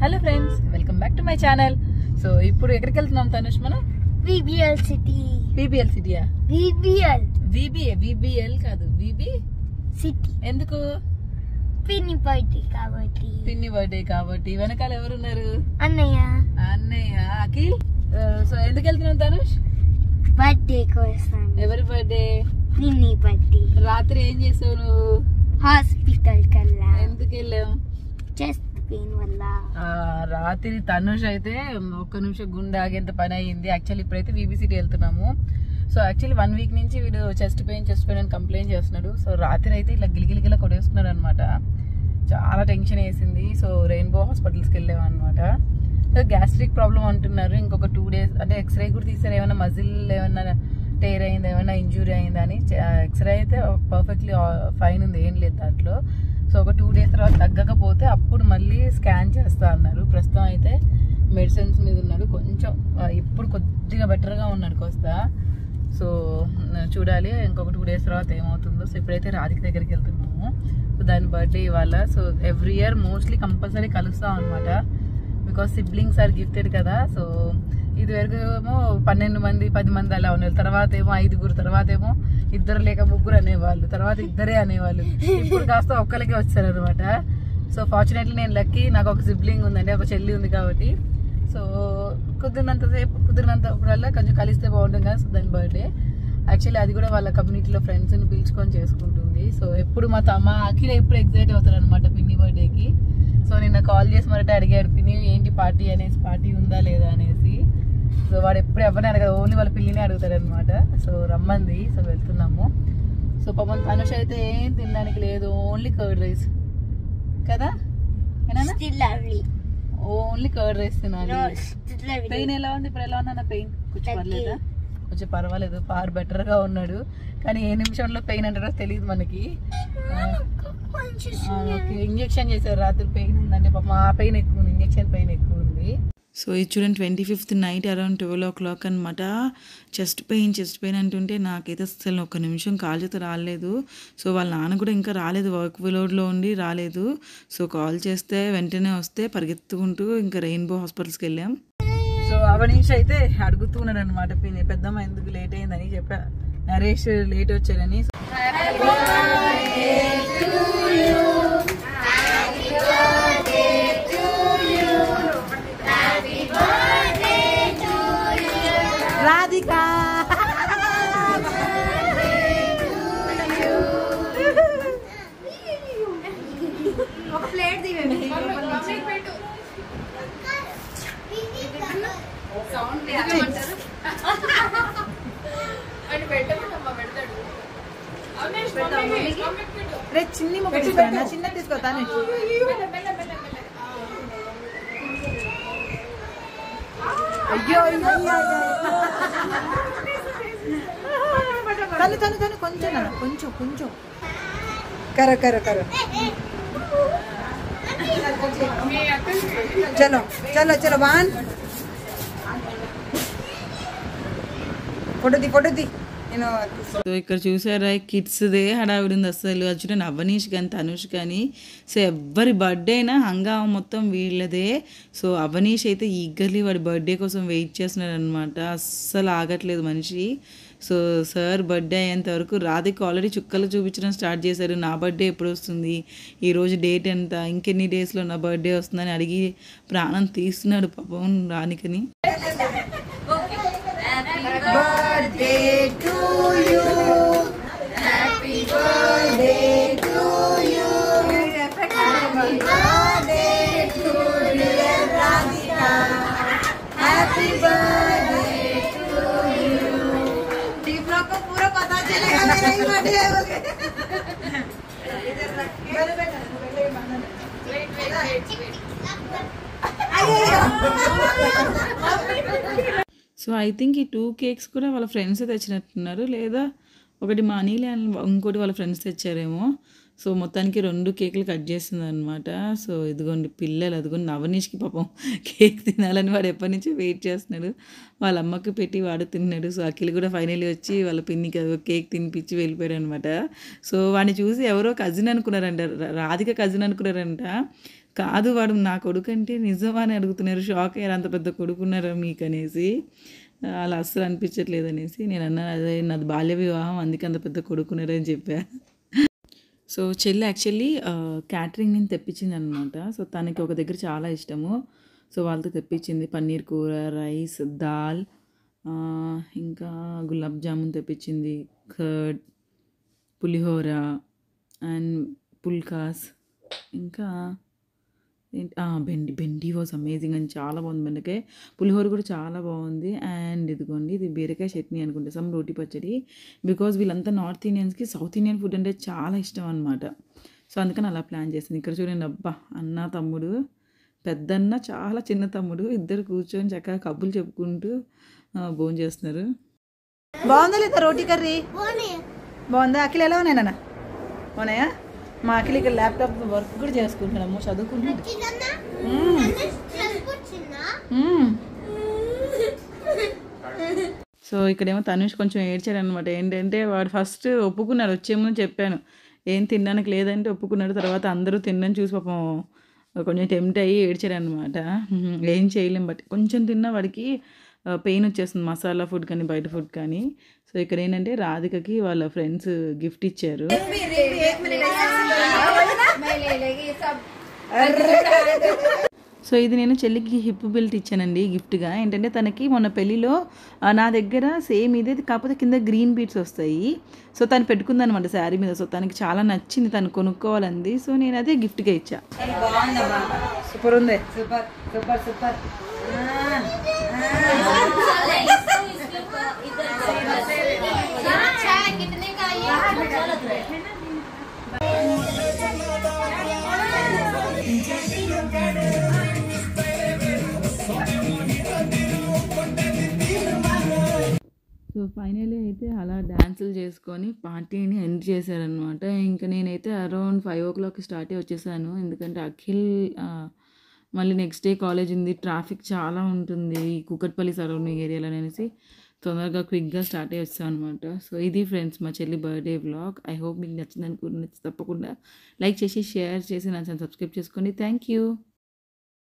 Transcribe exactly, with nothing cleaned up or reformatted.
Hello friends, welcome back to my channel. So ఇప్పుడు ఎక్కడికి వెళ్తున్నాం తనుష్? మనం విబిఎల్ సిటీ. విబిఎల్ సిటీయా? విబిఎల్ విబిఏ విబిఎల్ కాదు, విబి సిటీ. ఎందుకు? పిన్ని బర్త్డే కాబట్టి. పిన్ని బర్త్డే కాబట్టి. వెనకాల ఎవరున్నారు? అన్నయ్య. అన్నయ్య అఖిల్. సో ఎందుకు వెళ్తున్నాం తనుష్? బర్త్డే కోసం. ఎవరి బర్త్డే? పిన్ని బర్త్డే. రాత్రి ఏం చేసావు నువ్వు? హాస్పిటల్ కల్లా. ఎందుకు వెళ్ళాం? చెస్ట్ పెయిన్ వల్ల. రాత్రి తనుష్ అయితే ఒక్క నిమిషం గుండె ఆగేంత పని అయ్యింది. యాక్చువల్లీ ఇప్పుడైతే విబి సిటీ వెళ్తున్నాము. సో యాక్చువల్లీ వన్ వీక్ నుంచి వీడు చెస్ట్ పెయిన్ చెస్ట్ పెయిన్ అని కంప్లైంట్ చేస్తున్నాడు. సో రాత్రి అయితే ఇలా గిలిగిలిగిలా కొడేసుకున్నాడు అనమాట. చాలా టెన్షన్ వేసింది. సో రెయిన్బో హాస్పిటల్స్కి వెళ్ళాము అనమాట. సో గ్యాస్ట్రిక్ ప్రాబ్లం అంటున్నారు. ఇంకొక టూ డేస్ అంటే ఎక్స్రే కూడా తీసారు. ఏమైనా మజిల్ ఏమైనా టేర్ అయిందా, ఏమైనా ఇంజూరీ అయిందా అని. ఎక్స్రే అయితే పర్ఫెక్ట్లీ ఫైన్ ఉంది, ఏం లేదు దాంట్లో. సో ఒక టూ డేస్ తర్వాత తగ్గకపోతే అప్పుడు మళ్ళీ స్కాన్ చేస్తా అన్నారు. ప్రస్తుతం అయితే మెడిసిన్స్ మీద ఉన్నాడు. కొంచెం ఇప్పుడు కొద్దిగా బెటర్గా ఉన్నాడు కోస్తా. సో చూడాలి ఇంకొక టూ డేస్ తర్వాత ఏమవుతుందో. సో ఇప్పుడైతే రాధిక దగ్గరికి వెళ్తున్నాము. సో దాని బర్త్డే ఇవాళ. So every year mostly compulsory కలుస్తాం అనమాట. బికాస్ సిబ్లింగ్స్ ఆర్ గిఫ్టెడ్ కదా. సో ఇది వరకు ఏమో పన్నెండు మంది పది మంది అలా ఉన్నారు. తర్వాత ఏమో ఐదుగురు, తర్వాత ఏమో ఇద్దరు లేక ముగ్గురు అనేవాళ్ళు, తర్వాత ఇద్దరే అనేవాళ్ళు. ఇప్పుడు కాస్త ఒక్కరికి వచ్చారు అనమాట. సో ఫార్చునేట్లీ నేను లక్కీ, నాకు ఒక సిబ్లింగ్ ఉందండి, ఒక చెల్లి ఉంది కాబట్టి. సో కుదిరినంత సేపు కుదిరినంతప్పుడల్లా కొంచెం కలిస్తే బాగుంటుంది కదా. సో దాని బర్త్డే యాక్చువల్లీ అది కూడా వాళ్ళ కమ్యూనిటీలో ఫ్రెండ్స్ని పిలుచుకొని చేసుకుంటుంది. సో ఎప్పుడు మా తమ అఖిల ఎప్పుడు ఎగ్జైట్ అవుతారు అనమాట పిన్ని బర్త్డేకి. సో నిన్న కాల్ చేసి మరట అడిగాడు, పిన్ని ఏంటి పార్టీ అనేసి, పార్టీ ఉందా లేదా అనేసి. సో వాడు ఎప్పుడు ఎవరిని అడగదు, ఓన్లీ వాళ్ళ పిల్లిని అడుగుతాడు అనమాట. సో రమ్మంది. సో వెళ్తున్నాము. సో పాపం తనుష్ అయితే ఏం తినడానికి లేదు, ఓన్లీ కర్డ్ రైస్ కదా. ఓన్లీ కర్డ్ రైస్ తినాలి. పెయిన్ ఎలా ఉంది ఇప్పుడు? ఎలా ఉన్నా పెయిన్ కొంచెం పర్లేదా? కొంచెం పర్వాలేదు, పార్ బెటర్ గా ఉన్నాడు. కానీ ఏ నిమిషంలో పెయిన్ అంటారో తెలియదు మనకి. ఇంజెక్షన్ చేశారు రాత్రి, పెయిన్ ఉందంటే పాపం ఆ పెయిన్ ఎక్కువ ఉంది, ఇంజెక్షన్ పెయిన్ ఎక్కువ ఉంది. సో ఇది చూడండి, twenty fifth night around twelve o'clock అనమాట. చెస్ట్ పెయిన్ చెస్ట్ పెయిన్ అంటుంటే నాకైతే అసలు ఒక్క నిమిషం కాల్ చేత రాలేదు. సో వాళ్ళ నాన్న కూడా ఇంకా రాలేదు, వర్క్ లోడ్లో ఉండి రాలేదు. సో కాల్ చేస్తే వెంటనే వస్తే పరిగెత్తుకుంటూ ఇంకా రెయిన్బో హాస్పిటల్స్కి వెళ్ళాం. సో అవనీష్ అయితే అడుగుతున్నాడు అనమాట, పెద్దమ్మ ఎందుకు లేట్ అయిందని చెప్పా. నరేష్ లేట్ వచ్చారని. రాధికా ఒక ప్లేట్ దివేమి రే చిన్ని మొక్క తీసుకురా, చిన్న తీసుకోతాను. అయ్యో తను తను తను కొంచెం కొంచెం కొంచెం కర కర కర చలో చలో చలో వాన్ ఫోటోది ఫోటోది. సో ఇక్కడ చూసారా కిడ్స్దే హడావిడి ఉంది అసలు. అది చూడండి, అవనీష్ కానీ తనుష్ కానీ. సో ఎవరి బర్త్డే అయినా హంగామా మొత్తం వీళ్ళదే. సో అవనీష్ అయితే ఈగర్లీ వాడి బర్త్డే కోసం వెయిట్ చేస్తున్నాడు అనమాట. అస్సలు ఆగట్లేదు మనిషి. సో సార్ బర్త్డే అయ్యేంత వరకు రాధిక ఆల్రెడీ చుక్కలు చూపించడం స్టార్ట్ చేశారు. నా బర్త్డే ఎప్పుడు వస్తుంది, ఈరోజు డేట్ ఎంత, ఇంకెన్ని డేస్లో నా బర్త్డే వస్తుందని అడిగి ప్రాణం తీస్తున్నాడు పాపం రాధికని. Birthday to you, happy birthday to you, happy birthday to dear Radhika, happy birthday to you. Team लोग को पूरा पता चलेगा मेरा ही बर्थडे है बोल के. इधर रख मेरे बेटा बेटे बंधन wait wait wait so I think ఈ టూ కేక్స్ కూడా వాళ్ళ ఫ్రెండ్స్ తెచ్చినట్టున్నారు, లేదా ఒకటి మా అనిల్ ఇంకోటి వాళ్ళ ఫ్రెండ్స్ తెచ్చారేమో. సో మొత్తానికి రెండు కేకులు కట్ చేస్తుంది అనమాట. సో ఇదిగోండి పిల్లలు, అదిగోండి అవనీష్కి పాపం కేక్ తినాలని వాడు ఎప్పటి నుంచో వెయిట్ చేస్తున్నాడు. వాళ్ళ అమ్మకి పెట్టి వాడు తిన్నాడు. సో అఖిల్ కూడా ఫైనల్లీ వచ్చి వాళ్ళ పిన్నికి కేక్ తినిపించి వెళ్ళిపోయాడు అనమాట. సో వాడిని చూసి ఎవరో కజిన్ అనుకున్నారంట, రాధిక కజిన్ అనుకున్నారంట. కాదు వాడు నా కొడుకు అంటే నిజమా అని అడుగుతున్నారు, షాక్ అయ్యారు, అంత పెద్ద కొడుకున్నారా మీకు అనేసి. అలా అస్సలు అనిపించట్లేదు అనేసి నేను అన్నాను, అదే నాది బాల్య వివాహం అందుకే అంత పెద్ద కొడుకున్నారని చెప్పా. సో చెల్లి యాక్చువల్లీ క్యాటరింగ్ నేను తెప్పించింది అనమాట. సో తనకి ఒక దగ్గర చాలా ఇష్టము, సో వాళ్ళతో తెప్పించింది పన్నీర్ కూర, రైస్, దాల్, ఇంకా గులాబ్ జామున్ తెప్పించింది, కర్డ్, పులిహోర అండ్ పుల్కాస్, ఇంకా ఏంటి బెండి బెండి వాజ్ అమేజింగ్ అని చాలా బాగుంది. బెండకాయ పులిహోర కూడా చాలా బాగుంది. అండ్ ఇదిగోండి ఇది బీరకాయ చట్నీ అనుకుంటే, సమ్ రోటి పచ్చడి. బికాజ్ వీళ్ళంతా నార్త్ ఇండియన్స్కి సౌత్ ఇండియన్ ఫుడ్ అంటే చాలా ఇష్టం అనమాట. సో అందుకని అలా ప్లాన్ చేసింది. ఇక్కడ చూడండి, అబ్బా అన్న తమ్ముడు, పెద్దన్న చాలా చిన్న తమ్ముడు ఇద్దరు కూర్చొని చక్కగా కబుర్లు చెప్పుకుంటూ భోజనం చేస్తున్నారు. బాగుందా లేదా రోటీ కర్రీ? బాగుందా? అఖిల్ ఎలా ఉన్నాయి నాన్న? బాగున్నాయా? మా అఖిల్ ఇక్కడ ల్యాప్టాప్ వర్క్ కూడా చేసుకుంటున్నాము, చదువుకుంటున్నాడు. సో ఇక్కడేమో తనుష్ కొంచెం ఏడ్చాడు అనమాట. ఏంటంటే వాడు ఫస్ట్ ఒప్పుకున్నాడు, వచ్చే ముందు చెప్పాను ఏం తినడానికి లేదంటే ఒప్పుకున్నాడు. తర్వాత అందరూ తినని చూసి పాపం కొంచెం టెంప్ట్ అయ్యి ఏడ్చాడు అనమాట. ఏం చేయలేం, బట్ కొంచెం తిన్నా వాడికి పెయిన్ వచ్చేస్తుంది, మసాలా ఫుడ్ కానీ బయట ఫుడ్ కానీ. సో ఇక్కడ ఏంటంటే రాధికకి వాళ్ళ ఫ్రెండ్స్ గిఫ్ట్ ఇచ్చారు. సో ఇది నేను చెల్లికి హిప్ బెల్ట్ ఇచ్చానండి గిఫ్ట్గా. ఏంటంటే తనకి మొన్న పెళ్ళిలో నా దగ్గర సేమ్ ఇదే, కాకపోతే కింద గ్రీన్ బీడ్స్ వస్తాయి. సో తను పెట్టుకుందనమాట శారీ మీద. సో తనకి చాలా నచ్చింది, తను కొనుక్కోవాలంది. సో నేను అదే గిఫ్ట్గా ఇచ్చా. సూపర్ ఉంది, super super super. So finally అయితే అలా డ్యాన్సులు చేసుకొని పార్టీని ఎండ్ చేశారనమాట. ఇంకా నేనైతే around five o'clock start అయ్యి వచ్చేసాను. ఎందుకంటే అఖిల్ మళ్ళీ నెక్స్ట్ డే కాలేజ్ ఉంది, ట్రాఫిక్ చాలా ఉంటుంది కూకట్పల్లి సరౌండింగ్ ఏరియాలో అనేసి తొందరగా క్విక్గా స్టార్ట్ అయ్యి వచ్చాను అనమాట. సో ఇది ఫ్రెండ్స్ మా చెల్లి బర్త్డే వ్లాగ్. ఐ హోప్ మీకు నచ్చింది అనుకుంటున్నా. తప్పకుండా లైక్ చేసి షేర్ చేసి నా ఛానల్ సబ్స్క్రైబ్ చేసుకోండి. Thank you.